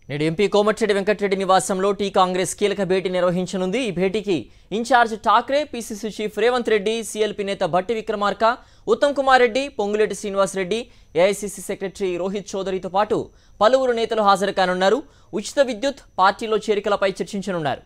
నేడు ఎంపీ కోమటిరెడ్డి వెంకటరెడ్డి నివాసంలో టీ కాంగ్రెస్ కీలక భేటీ నిర్వహించనుంది। ఈ భేటీకి incharge Thackeray, PCC chief Revanth Reddy, CLP నేత భట్టి విక్రమార్క, ఉత్తమ్ కుమార్ రెడ్డి, పొంగులేటి శ్రీనివాస్ రెడ్డి, ఏఐసీసీ సెక్రటరీ రోహిత్ చౌదరితో పాటు పలువురు నేతలు హాజరు కానున్నారు। ఉచిత విద్యుత్, పార్టీలో చేరికలపై చర్చించనున్నారు।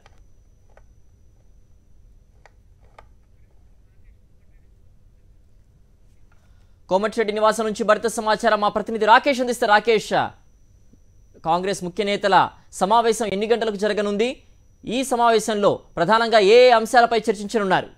కోమటిరెడ్డి నివాసం నుంచి భర్త సమాచారం మా ప్రతినిధి రాకేష్ అందిస్తే రాకేష్, కాంగ్రెస్ ముఖ్య నేతల సమావేశం ఎన్ని గంటలకు జరగనుంది? ఈ సమావేశంలో ప్రధానంగా ఏ అంశాలపై చర్చించనున్నారు?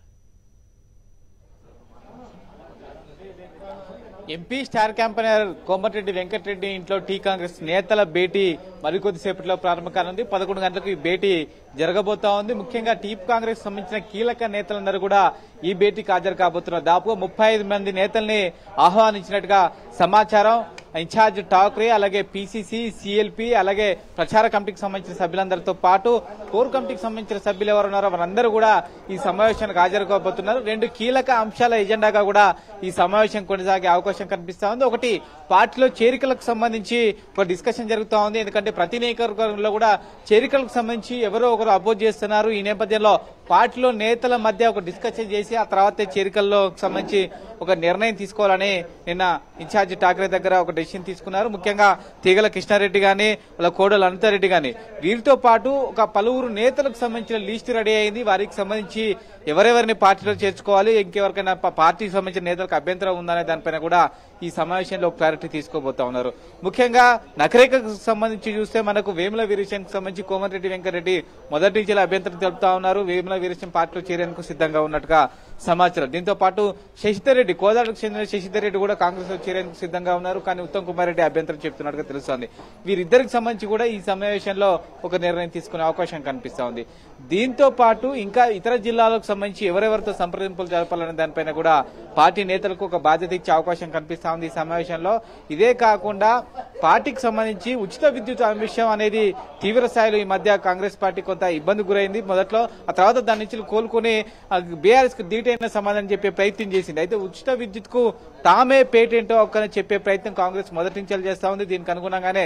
MP star campaigner Komatireddy Venkatreddy ఇంట్లో టీ కాంగ్రెస్ నేతల భేటీ మరికొద్దిసేపట్లో ప్రారంభం కానుంది। 11 గంటలకు ఈ భేటీ జరగబోతా ఉంది। ముఖ్యంగా టీ కాంగ్రెస్ సంబంధించిన కీలక నేతలందరూ కూడా ఈ భేటీకి హాజరు కాబోతున్నారు। దాదాపుగా 35 మంది నేతల్ని ఆహ్వానించినట్టుగా సమాచారం। ఇన్ఛార్జ్ ఠాక్రే, అలాగే పీసీసీ, సీఎల్పీ, అలాగే ప్రచార కమిటీకి సంబంధించిన సభ్యులందరితో పాటు కోర్ కమిటీకి సంబంధించిన సభ్యులు ఎవరు ఉన్నారో వారందరూ కూడా ఈ సమావేశానికి హాజరు కాబోతున్నారు। 2 కీలక అంశాల ఎజెండాగా కూడా ఈ సమావేశం కొనసాగే అవకాశం కనిపిస్తా ఉంది। ఒకటి, పార్టీలో చేరికలకు సంబంధించి ఒక డిస్కషన్ జరుగుతూ ఉంది। ఎందుకంటే ప్రతి నియోజకవర్గంలో కూడా చేరికలకు సంబంధించి ఎవరో ఒకరు అపోజ్ చేస్తున్నారు। ఈ నేపథ్యంలో పార్టీలో నేతల మధ్య ఒక డిస్కషన్ చేసి ఆ తర్వాత చేరికల్లో సంబంధించి ఒక నిర్ణయం తీసుకోవాలని నిన్న ఇన్ఛార్జ్ ఠాక్రే దగ్గర ఒక డెసిషన్ తీసుకున్నారు। ముఖ్యంగా తీగల కృష్ణారెడ్డి గాని, వాళ్ళ కోడలు అనంతారెడ్డి గాని, వీరితో పాటు ఒక పలువురు నేతలకు సంబంధించిన లిస్ట్ రెడీ అయింది। వారికి సంబంధించి ఎవరెవరిని పార్టీలో చేర్చుకోవాలి, ఇంకెవరికైనా పార్టీకి సంబంధించిన నేతలకు అభ్యంతరం ఉందనే దానిపైన కూడా ఈ సమావేశంలో క్లారిటీ తీసుకోబోతా ఉన్నారు। ముఖ్యంగా నకరేకకు సంబంధించి చూస్తే మనకు వేముల వీరేశంకి సంబంధించి కోమటిరెడ్డి వెంకటరెడ్డి మొదటి నుంచి అభ్యంతరం తెలుపుతా ఉన్నారు। వేముల వీరేశం పార్టీలో చేరేందుకు సిద్ధంగా ఉన్నట్టుగా సమాచారం। దీంతో పాటు శశిధర్ రెడ్డి, కోదాడకు చెందిన శశిధర్ రెడ్డి కూడా కాంగ్రెస్ లో చేరేందుకు సిద్ధంగా ఉన్నారు। కానీ ఉత్తమ్ కుమార్ రెడ్డి అభ్యంతరం చెప్తున్నట్టుగా తెలుస్తోంది। వీరిద్దరికి సంబంధించి కూడా ఈ సమావేశంలో ఒక నిర్ణయం తీసుకునే అవకాశం కనిపిస్తా ఉంది। దీంతో పాటు ఇంకా ఇతర జిల్లాలకు సంబంధించి ఎవరెవరితో సంప్రదింపులు జరపాలనే దానిపైన కూడా పార్టీ నేతలకు ఒక బాధ్యత ఇచ్చే అవకాశం కనిపిస్తా ఉంది ఈ సమావేశంలో। ఇదే కాకుండా పార్టీకి సంబంధించి ఉచిత విద్యుత్ విషయం అనేది తీవ్ర స్థాయిలో ఈ మధ్య కాంగ్రెస్ పార్టీ కొంత ఇబ్బంది గురైంది మొదట్లో, ఆ తర్వాత దాని నుంచి కోలుకుని బీఆర్ఎస్ కు ధీటైన సమాధానం చెప్పే ప్రయత్నం చేసింది। అయితే ఉచిత విద్యుత్ కు తామే పేటెంటో ఒక్కని చెప్పే ప్రయత్నం కాంగ్రెస్ మొదటి నుంచి చేస్తా ఉంది। దీనికి అనుగుణంగానే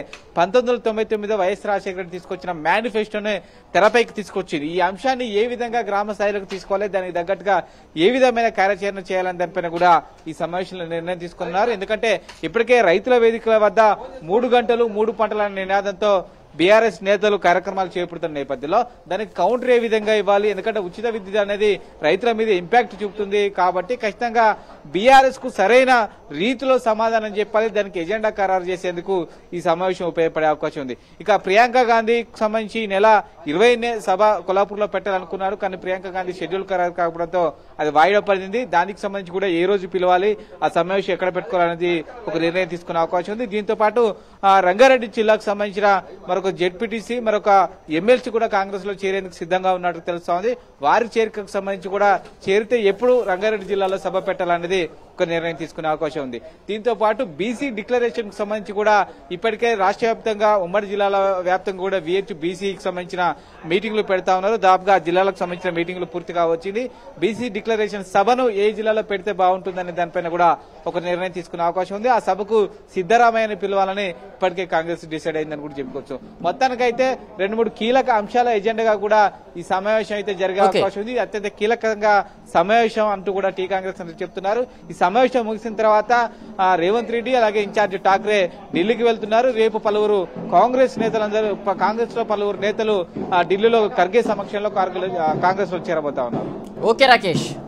1999 వైఎస్ రాజశేఖర రెడ్డి తీసుకొచ్చిన మేనిఫెస్టోని తెరపైకి తీసుకొచ్చింది। ఈ అంశాన్ని ఏ విధంగా గ్రామ స్థాయిలోకి తీసుకోవాలి, దానికి తగ్గట్టుగా ఏ విధమైన కార్యాచరణ చేయాలని దానిపైన కూడా ఈ సమావేశంలో నిర్ణయం తీసుకున్నారు। ఎందుకంటే ఇప్పటికే రైతుల వేదికల వద్ద 3 గంటలు 3 పంటల నినాదంతో బీఆర్ఎస్ నేతలు కార్యక్రమాలు చేపడుతున్న నేపథ్యంలో దానికి కౌంటర్ ఏ విధంగా ఇవ్వాలి, ఎందుకంటే ఉచిత విద్యుత్ అనేది రైతుల మీద ఇంపాక్ట్ చూపుతుంది కాబట్టి ఖచ్చితంగా బీఆర్ఎస్ కు సరైన రీతిలో సమాధానం చెప్పాలి, దానికి ఎజెండా ఖరారు చేసేందుకు ఈ సమావేశం ఉపయోగపడే అవకాశం ఉంది। ఇక ప్రియాంక గాంధీకి సంబంధించి నెల 20 సభ కొల్లాపూర్ లో పెట్టాలనుకున్నారు, కానీ ప్రియాంక గాంధీ షెడ్యూల్ ఖరారు కావడంతో అది వాయిదా పడింది। దానికి సంబంధించి కూడా ఏ రోజు పిలవాలి, ఆ సమావేశం ఎక్కడ పెట్టుకోవాలనేది ఒక నిర్ణయం తీసుకునే అవకాశం ఉంది। దీంతో పాటు రంగారెడ్డి జిల్లాకు సంబంధించిన మరొక జెడ్పీటీసీ, మరొక ఎమ్మెల్సీ కూడా కాంగ్రెస్ లో చేరేందుకు సిద్ధంగా ఉన్నట్టు తెలుస్తా ఉంది। వారి చేరికకు సంబంధించి కూడా చేరితే ఎప్పుడు రంగారెడ్డి జిల్లాలో సభ పెట్టాలనేది ఒక నిర్ణయం తీసుకునే అవకాశం ఉంది। దీంతో పాటు బీసీ డిక్లరేషన్ కు సంబంధించి కూడా ఇప్పటికే రాష్ట్ర వ్యాప్తంగా ఉమ్మడి జిల్లాల వ్యాప్తంగా కూడా విహెచ్ బీసీకి సంబంధించిన మీటింగ్లు పెడతా ఉన్నారు। దాదాపుగా జిల్లాలకు సంబంధించిన మీటింగ్లు పూర్తిగా వచ్చింది। బీసీ డిక్లరేషన్ సభను ఏ జిల్లాలో పెడితే బాగుంటుందనే దానిపైన కూడా ఒక నిర్ణయం తీసుకునే అవకాశం ఉంది। ఆ సభకు సిద్దరామయ్యని పిలవాలని ఇప్పటికే కాంగ్రెస్ డిసైడ్ అయిందని కూడా చెప్పుకోవచ్చు। మొత్తానికైతే 2-3 కీలక అంశాల ఎజెండాగా కూడా ఈ సమావేశం అయితే జరిగే అవకాశం ఉంది। అత్యంత కీలకంగా సమావేశం అంటూ కూడా టీ కాంగ్రెస్ చెప్తున్నారు। ఈ సమావేశం ముగిసిన తర్వాత రేవంత్ రెడ్డి అలాగే ఇన్ఛార్జ్ ఠాక్రే ఢిల్లీకి వెళ్తున్నారు। రేపు పలువురు కాంగ్రెస్ నేతలందరూ, కాంగ్రెస్ లో పలువురు నేతలు ఢిల్లీలో ఖర్గే సమక్షంలో కాంగ్రెస్ లో చేరబోతా ఉన్నారు। ఓకే రాకేష్।